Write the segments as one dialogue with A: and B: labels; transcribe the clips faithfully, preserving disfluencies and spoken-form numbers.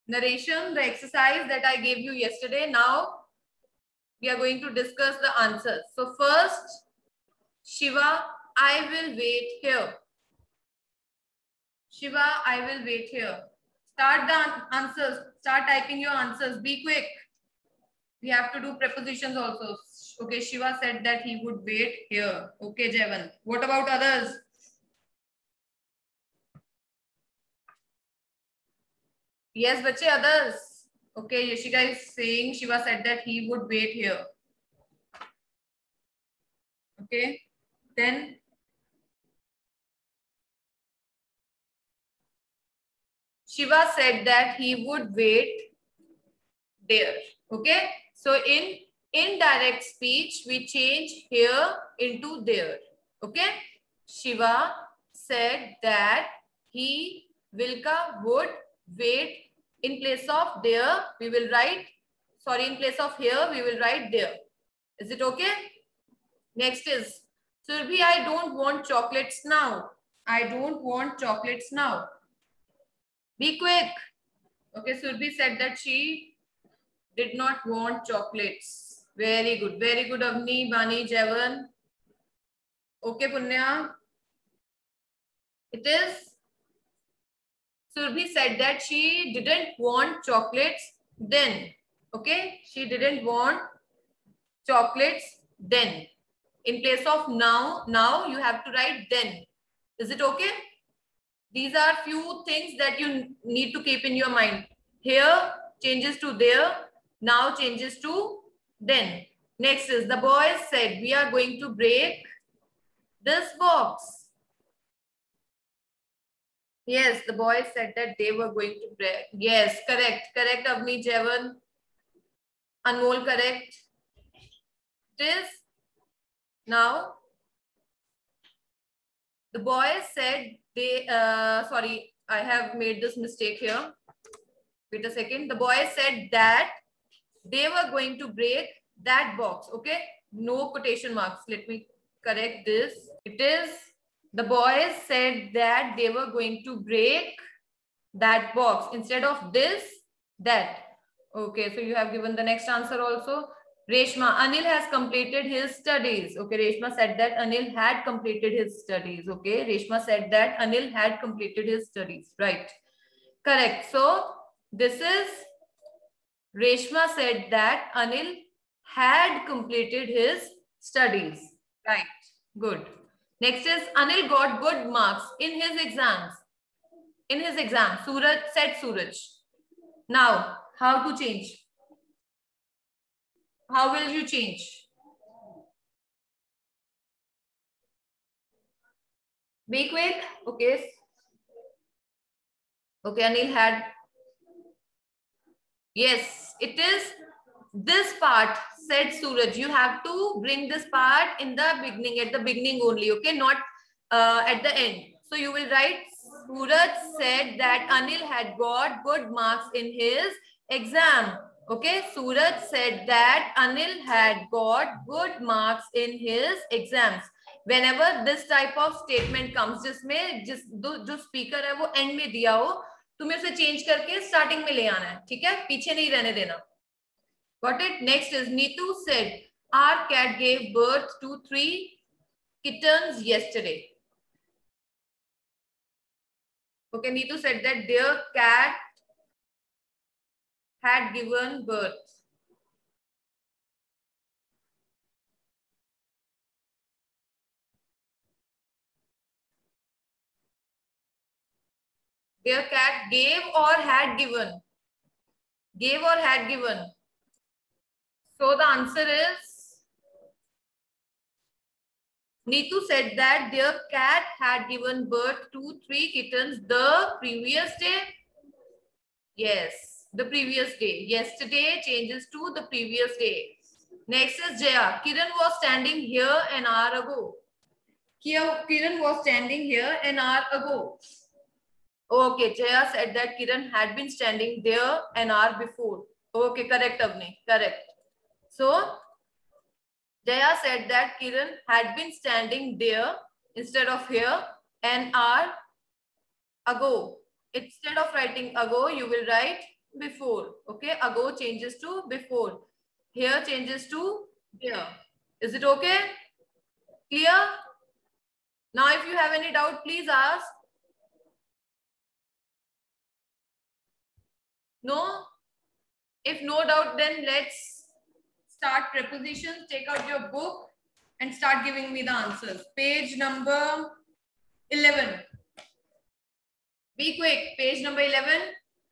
A: narration, the exercise that I gave you yesterday. Now we are going to discuss the answers. So first, Shiva, I will wait here. Shiva, I will wait here. Start the answers. Start typing your answers. Be quick. We have to do prepositions also. Okay, Shiva said that he would wait here. Okay, Jevan. What about others? Yes, bache, others. Okay, Yashika is saying Shiva said that he would wait here. Okay, then Shiva said that he would wait there. Okay, so in indirect speech, we change here into there. Okay, Shiva said that he, Vilka, would wait. In place of there, we will write, sorry, in place of here, we will write there. Is it okay? Next is, Surbhi, I don't want chocolates now. I don't want chocolates now. Be quick. Okay, Surbhi said that she did not want chocolates. Very good. Very good, Avni, Bani, Jevan. Okay, Punya. It is, Surbhi said that she didn't want chocolates then. Okay, she didn't want chocolates then. In place of now, now you have to write then. Is it okay? These are few things that you need to keep in your mind. Here changes to there, now changes to then. Next is, the boys said, we are going to break this box. Yes, the boys said that they were going to break. Yes, correct. Correct, Avni, Jevan. Anmol, correct. It is. Now, the boys said they, uh, sorry, I have made this mistake here. Wait a second. The boys said that they were going to break that box. Okay. No quotation marks. Let me correct this. It is, the boys said that they were going to break that box. Instead of this, that. Okay. So you have given the next answer also. Reshma, Anil has completed his studies. Okay, Reshma said that Anil had completed his studies. Okay, Reshma said that Anil had completed his studies. Right. Correct. So this is, Reshma said that Anil had completed his studies. Right. Good. Next is, Anil got good marks in his exams. In his exam, Suraj said Suraj. Now, how to change? How will you change? Be quick. Okay. Okay, Anil had. Yes, it is this part, said Suraj. You have to bring this part in the beginning, at the beginning only. Okay, not uh, at the end. So you will write, Suraj said that Anil had got good marks in his exam. Okay, Suraj said that Anil had got good marks in his exams. Whenever this type of statement comes, जिसमें जिस जो speaker है वो end में दिया हो, तुम्हें उसे change करके starting में ले आना है, ठीक है? पीछे नहीं रहने देना. Got it? Next is, Neetu said, our cat gave birth to three kittens yesterday. Okay, Neetu said that their cat had given birth. Their cat gave or had given. Gave or had given. So the answer is, Neetu said that their cat had given birth to three kittens the previous day. Yes, the previous day. Yesterday changes to the previous day. Next is Jaya. Kiran was standing here an hour ago. Kiran was standing here an hour ago. Okay, Jaya said that Kiran had been standing there an hour before. Okay, correct, Avni. Correct. So, Jaya said that Kiran had been standing there instead of here an hour ago. Instead of writing ago, you will write before. Okay, ago changes to before. Here changes to here. Is it okay? Clear? Now, if you have any doubt, please ask. No? If no doubt, then let's start prepositions. Take out your book and start giving me the answers. Page number eleven. Be quick. Page number eleven.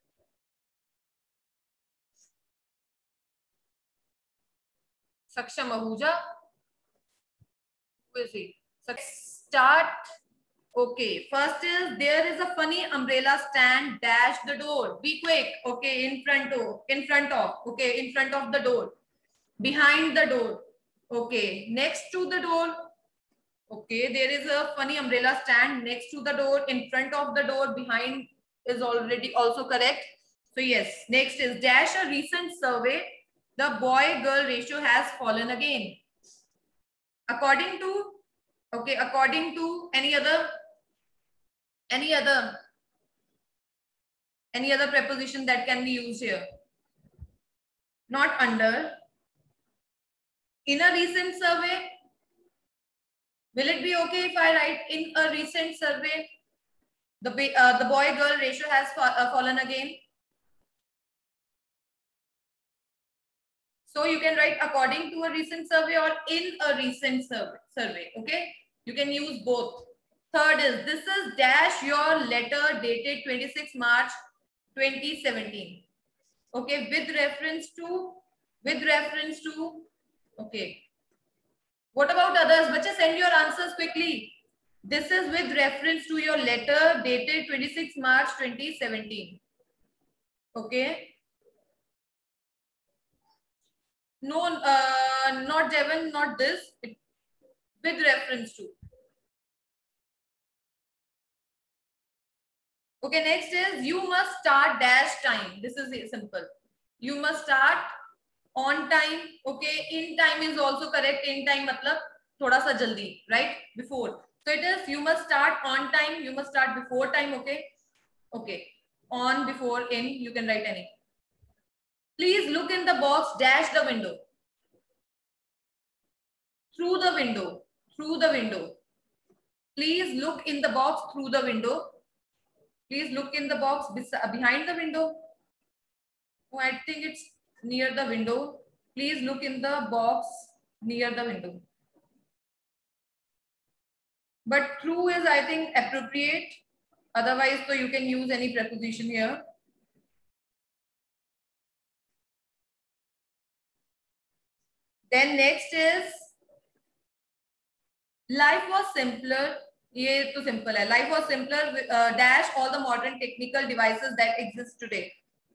A: Saksham Ahuja. Who is he? Start. Okay. First is there is a funny umbrella stand dash the door. Be quick. Okay. In front of. In front of. Okay. In front of the door. Behind the door. Okay. Next to the door. Okay. There is a funny umbrella stand next to the door. In front of the door. Behind is already also correct. So yes. Next is dash a recent survey. The boy-girl ratio has fallen again. According to, okay, according to any other, any other, any other preposition that can be used here. Not under. In a recent survey. Will it be okay if I write in a recent survey? The, uh, the boy-girl ratio has fa uh, fallen again. So you can write according to a recent survey or in a recent survey, survey. Okay. You can use both. Third is, this is dash your letter dated twenty-sixth March twenty seventeen. Okay. With reference to, with reference to, okay. What about others? Bacha, send your answers quickly. This is with reference to your letter dated twenty-sixth March twenty seventeen. Okay. No, uh, not Devon, not this. It, with reference to. Okay, next is you must start dash time. This is simple. You must start on time. Okay, in time is also correct. In time matlab thoda sa jaldi, right? Before. So it is you must start on time. You must start before time. Okay. Okay. On, before, in. You can write any. Please look in the box dash the window. Through the window. Through the window. Please look in the box through the window. Please look in the box behind the window. Oh, I think it's near the window. Please look in the box near the window. But through is, I think, appropriate. Otherwise, so you can use any preposition here. Then next is life was simpler. Ye to simple hai. Life was simpler with, uh, dash all the modern technical devices that exist today.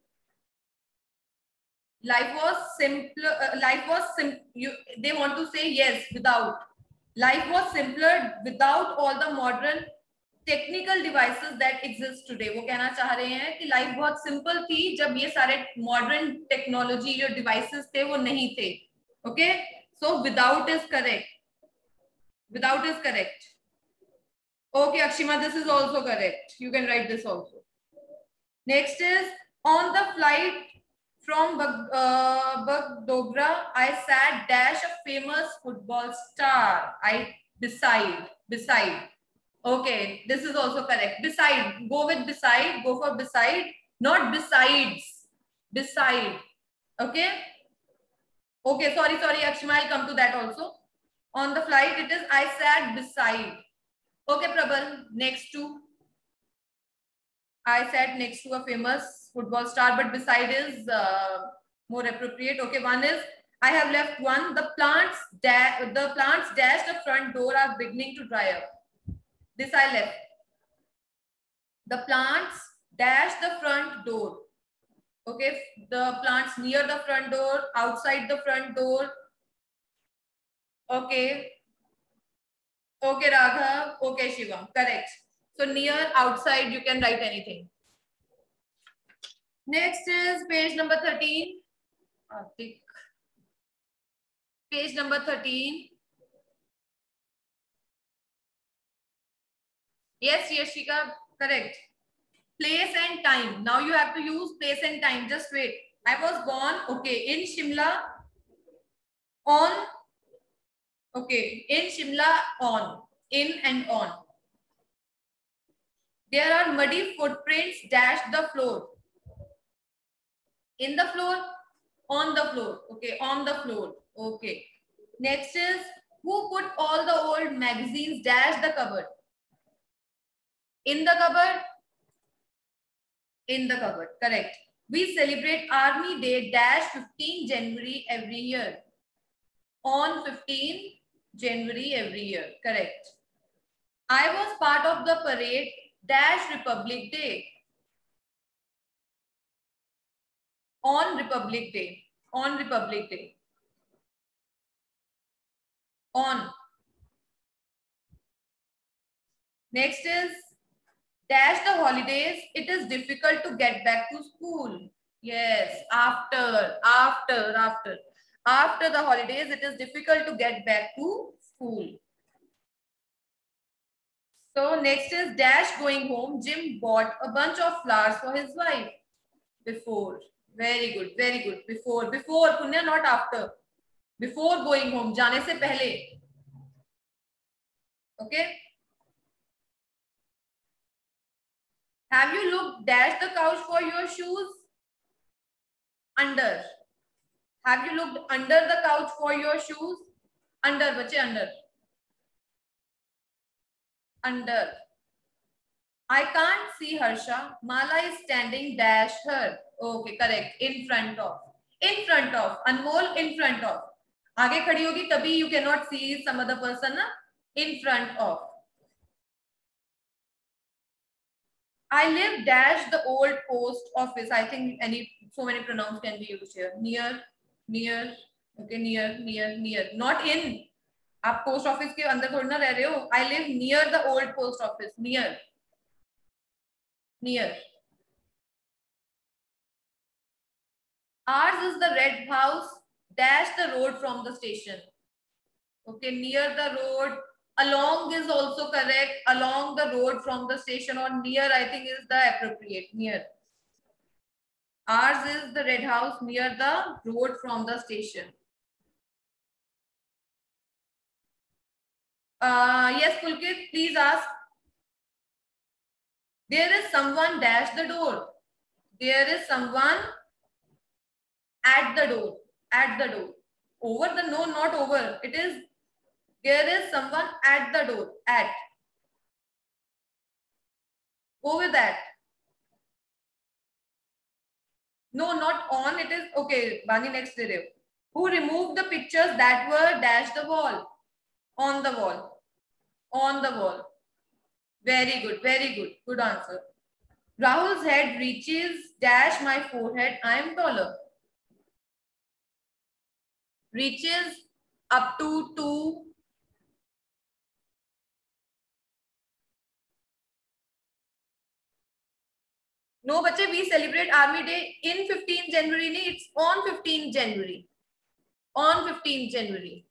A: Life was simpler. Uh, life was sim. You, they want to say yes without. Life was simpler without all the modern technical devices that exist today. वो कहना चाह रहे हैं कि life बहुत simple थी जब ये सारे modern technology जो devices थे वो नहीं थे. Okay, so without is correct. Without is correct. Okay, Akshima, this is also correct. You can write this also. Next is on the flight from uh, Bagdogra, I sat dash a famous football star. I beside, beside. Okay, this is also correct. Beside, go with beside, go for beside, not besides, beside. Okay. Okay, sorry, sorry, Akshima, I'll come to that also. On the flight, it is I sat beside. Okay, Prabal, next to. I sat next to a famous football star, but beside is uh, more appropriate. Okay, one is I have left one. The plants, da the plants dash the front door are beginning to dry up. This I left. The plants dash the front door. Okay, the plants near the front door, outside the front door. Okay. Okay, Raghav. Okay, Shivam. Correct. So near, outside, you can write anything. Next is page number thirteen. Page number thirteen. Yes, Yashika, correct. place and time. Now you have to use place and time. Just wait. I was born, okay, in Shimla on, okay, in Shimla on, in and on. There are muddy footprints dash the floor. In the floor, on the floor, okay, on the floor, okay. Next is, who put all the old magazines dash the cupboard? In the cupboard, in the cupboard, correct. We celebrate Army Day dash fifteenth January every year. On fifteenth January every year, correct. I was part of the parade dash Republic Day. On Republic Day, on Republic Day. On. Next is, dash the holidays, it is difficult to get back to school. Yes, after, after, after. After the holidays, it is difficult to get back to school. So next is, dash going home, Jim bought a bunch of flowers for his wife. Before. Very good, very good. Before, before, Punya, not after. Before going home, जाने से पहले. Okay. Have you looked dash the couch for your shoes? Under. Have you looked under the couch for your shoes? Under, bache, under. Under. I can't see Harsha. Mala is standing dash her. Okay, correct. In front of. In front of. Anmol, in front of. आगे खड़ी होगी तभी you cannot see some other person na? In front of. I live dash the old post office. I think any so many pronouns can be used here. Near, near, okay, near, near, near. Not in. आप post office के अंदर थोड़ी ना रह रहे हो. I live near the old post office. Near. Near. Ours is the red house. Dash the road from the station. Okay, near the road. Along is also correct. Along the road from the station, or near, I think, is the appropriate. Near. Ours is the red house near the road from the station. Uh, yes, Pulkit, please ask. There is someone dash the door. There is someone at the door. At the door. Over the, no, not over. It is, there is someone at the door. At. Go with that. No, not on. It is, okay, Bani, next derivative. Who removed the pictures that were dash the wall? On the wall. On the wall. Very good, very good. Good answer. Rahul's head reaches dash my forehead. I am taller. Reaches up to two. No, bache, we celebrate Army Day in fifteenth January. It's on fifteenth January. On fifteenth January.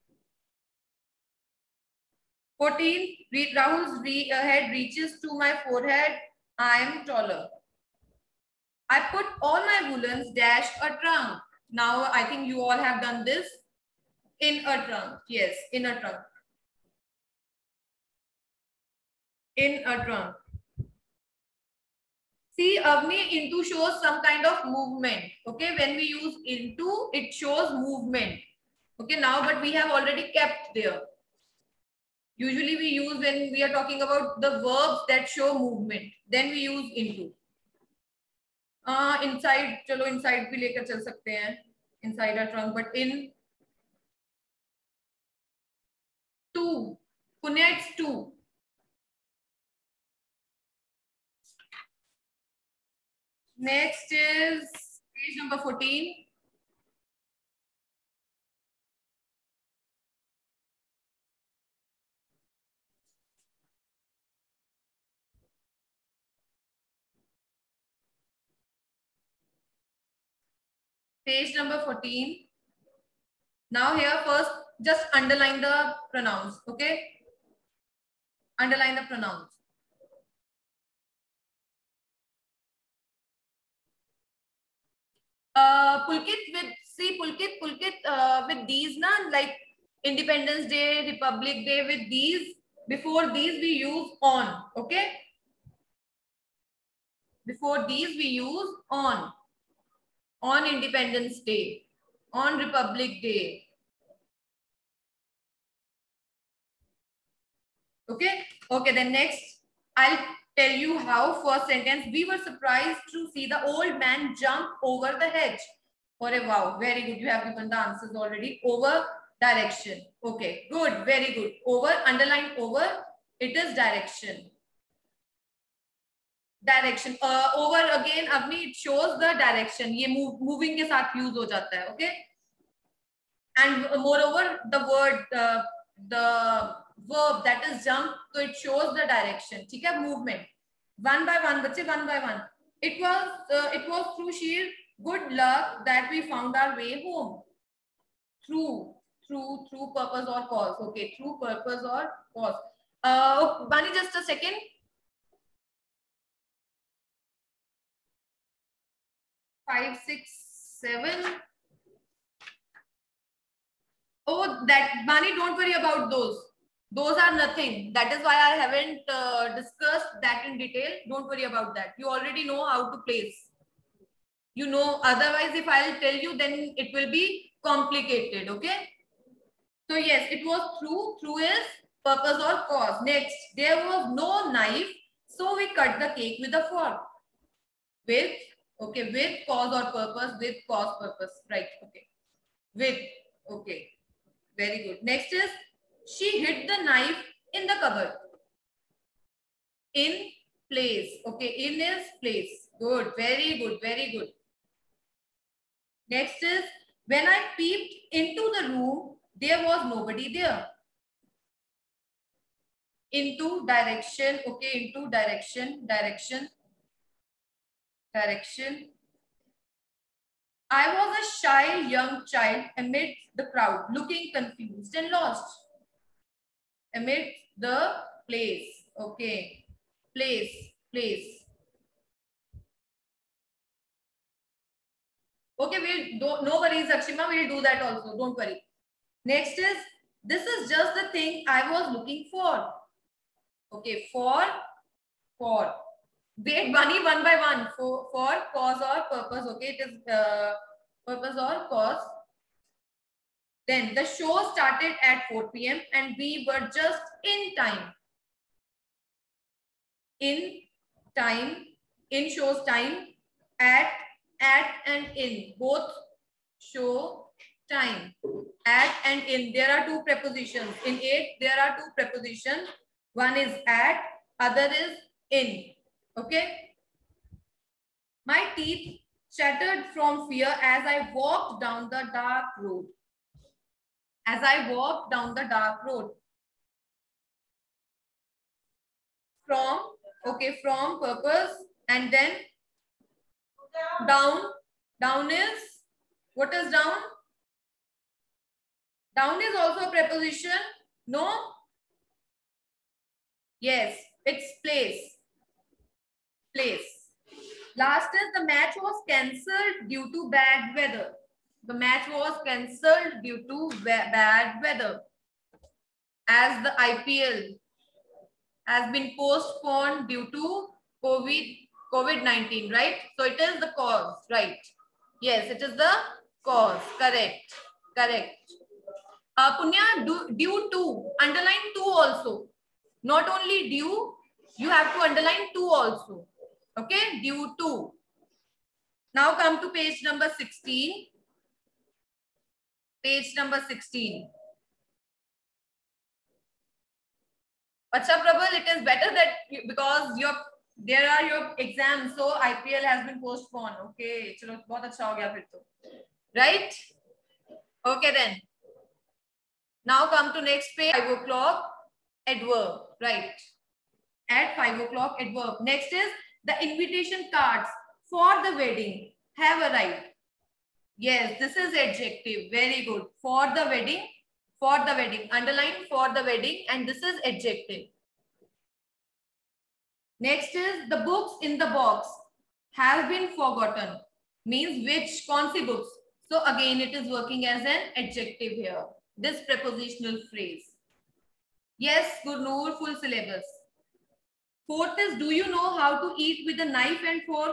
A: fourteen. Rahul's re, uh, head reaches to my forehead. I am taller. I put all my woolens dash a trunk. Now I think you all have done this. In a trunk. Yes, in a trunk. In a trunk. See, Avni, into shows some kind of movement. Okay, when we use into, it shows movement. Okay, now, but we have already kept there. Usually we use when we are talking about the verbs that show movement. Then we use into. Uh, inside, chalo inside भी लेकर चल सकते हैं. Inside a trunk, but in two. Punya, it's two. Next is page number fourteen. Page number fourteen. Now here first, just underline the pronouns, okay? Underline the pronouns. Uh, Pulkit with see Pulkit Pulkit uh, with these na, like Independence Day, Republic Day, with these, before these we use on. Okay, before these we use on. On Independence Day, on Republic Day. Okay, okay, then next I'll tell you how. First sentence, we were surprised to see the old man jump over the hedge. Oh, wow, very good. You have given the answers already. Over, direction. Okay, good, very good. Over, underline over, it is direction. Direction. Uh, over again, Avni, it shows the direction. Ye move, moving ke saath use ho jata hai, okay? And moreover, the word, uh, the verb that is jump, so it shows the direction. ठीक है, movement. One by one, बच्चे, one by one. It was, uh, it was through sheer good luck that we found our way home. Through, through, through purpose or cause. Okay, through purpose or cause. Uh, Bani, just a second. Five, six, seven. Oh, that Bani, don't worry about those. Those are nothing. That is why I haven't uh, discussed that in detail. Don't worry about that. You already know how to place. You know, otherwise if I'll tell you, then it will be complicated. Okay. So yes, it was through. Through is purpose or cause. Next, there was no knife, so we cut the cake with a fork. With, okay, with cause or purpose, with cause purpose. Right. Okay. With, okay. Very good. Next is, she hid the knife in the cupboard. In place. Okay, in is place. Good. Very good. Very good. Next is, when I peeped into the room, there was nobody there. Into, direction. Okay, into, direction. Direction. Direction. I was a shy young child amid the crowd, looking confused and lost. Amid the place. Okay. Place. Place. Okay, we'll do, no worries, Akshima, we'll do that also. Don't worry. Next is, this is just the thing I was looking for. Okay, for, for. Wait, Bunny, one by one. For, for cause or purpose. Okay, it is uh, purpose or cause. Then the show started at four P M and we were just in time. In time, in shows time, at, at and in, both show time. At and in, there are two prepositions. In it, there are two prepositions. One is at, other is in. Okay. My teeth chattered from fear as I walked down the dark road. As I walked down the dark road. From, okay, from purpose, and then down. Down is, what is down? Down is also a preposition. No? Yes, it's place. Place. Last is, the match was cancelled due to bad weather. The match was cancelled due to bad weather. As the I P L has been postponed due to COVID, COVID nineteen, right? So it is the cause, right? Yes, it is the cause. Correct. Correct. Uh, Punya, do, due to, underline to also. Not only due, you have to underline to also. Okay, due to. Now come to page number sixteen. Page number sixteen. Acha Prabal, it is better that you, because your there are your exams, so I P L has been postponed. Okay, chalo, bahut acha ho gaya phir to. Right? Okay then. Now come to next page. Five o'clock adverb. Right. At five o'clock adverb. Next is the invitation cards for the wedding have arrived. Yes, this is adjective. Very good. For the wedding. For the wedding. Underline for the wedding, and this is adjective. Next is the books in the box have been forgotten. means which, kaun si books. So again it is working as an adjective here, this prepositional phrase. Yes, Gurnoor, full syllabus. Fourth is, do you know how to eat with a knife and fork?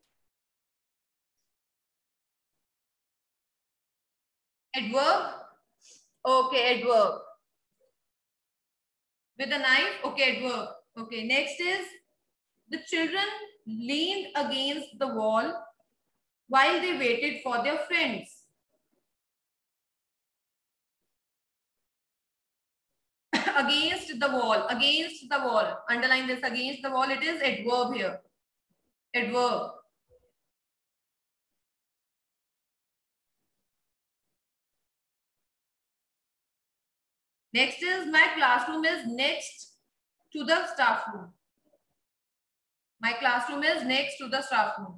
A: Adverb. Okay, adverb. With a knife. Okay, adverb. Okay, next is, the children leaned against the wall while they waited for their friends. Against the wall, against the wall. Underline this, against the wall. It is adverb here. Adverb. Next is, my classroom is next to the staff room. My classroom is next to the staff room.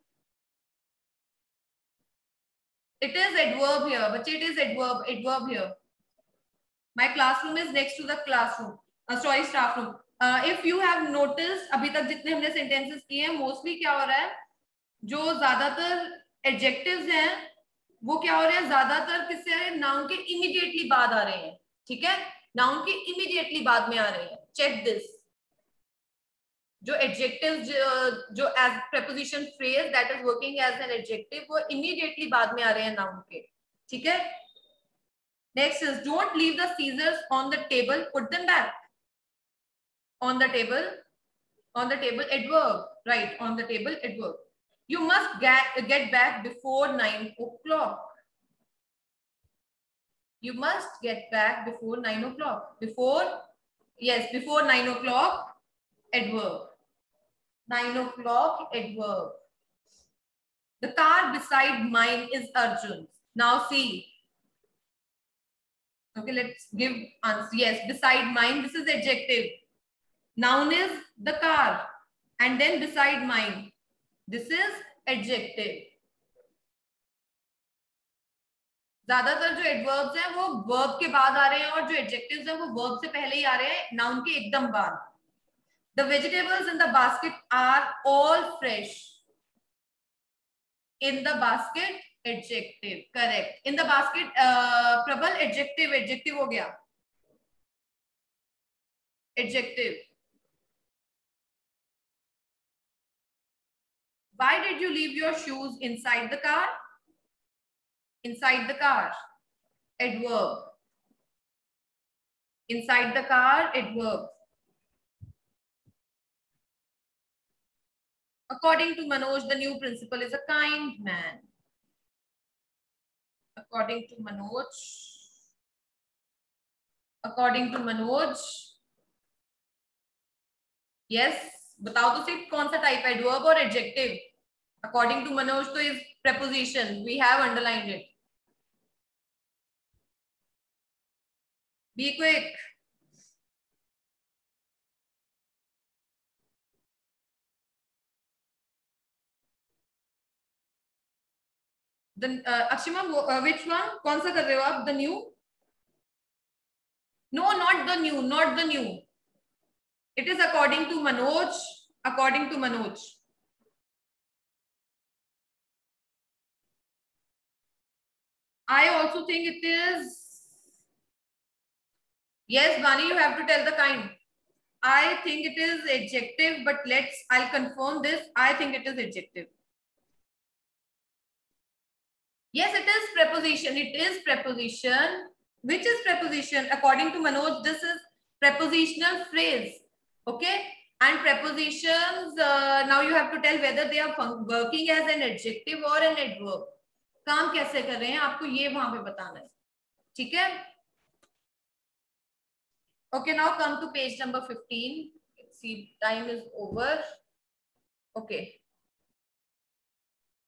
A: It is adverb here, but it is adverb, adverb here. My classroom is next to the classroom. Uh, sorry, staff room. Uh, if you have noticed, अभी तक जितने हमने sentences किए हैं, mostly क्या हो रहा है, जो ज्यादातर adjectives हैं, वो क्या हो रहे हैं, ज्यादातर किससे आ रहे हैं, noun के immediately बाद आ रहे हैं. ठीक है, noun के immediately बाद में आ रहे हैं. Check this. जो adjectives जो as preposition phrase that is working as an adjective, वो immediately बाद में आ रहे हैं noun के. ठीक है. Next is, don't leave the scissors on the table, put them back. On the table, on the table, adverb. Right, on the table, adverb. You must get, get back before nine o'clock. You must get back before nine o'clock. Before, yes, before nine o'clock, adverb. nine o'clock, adverb. The car beside mine is Arjun's. Now see. Okay, let's give answer. Yes, beside mine, this is adjective. Noun is the car, and then beside mine, this is adjective. ज्यादातर जो adverbs हैं वो verb के बाद आ रहे हैं, और जो adjectives हैं वो verb से पहले ही आ रहे हैं, noun के एकदम बाद. The vegetables in the basket are all fresh. In the basket, adjective. Correct. In the basket, uh, Prabal, adjective, adjective हो गया. Adjective. Why did you leave your shoes inside the car? Inside the car. Adverb. Inside the car, adverb. According to Manoj, the new principal is a kind man. According to Manoj. According to Manoj. Yes. बताओ तो सिर्फ कौन सा type है, adverb और adjective. According to Manoj तो is preposition. We have underlined it. Be quick. The uh, Akshima, uh, which one? कौन सा कर रहे हो आप? The new? No, not the new. Not the new. It is according to Manoj. According to Manoj. I also think it is. Yes, Bani, you have to tell the kind. I think it is adjective, but let's, I'll confirm this. I think it is adjective. Yes, it is preposition. It is preposition. Which is preposition? According to Manoj, this is prepositional phrase. Okay. And prepositions, uh, now you have to tell whether they are working as an adjective or an adverb. काम कैसे कर रहे हैं आपको ये वहां पे बताना है. ठीक है. Okay, now come to page number fifteen. See, time is over. Okay.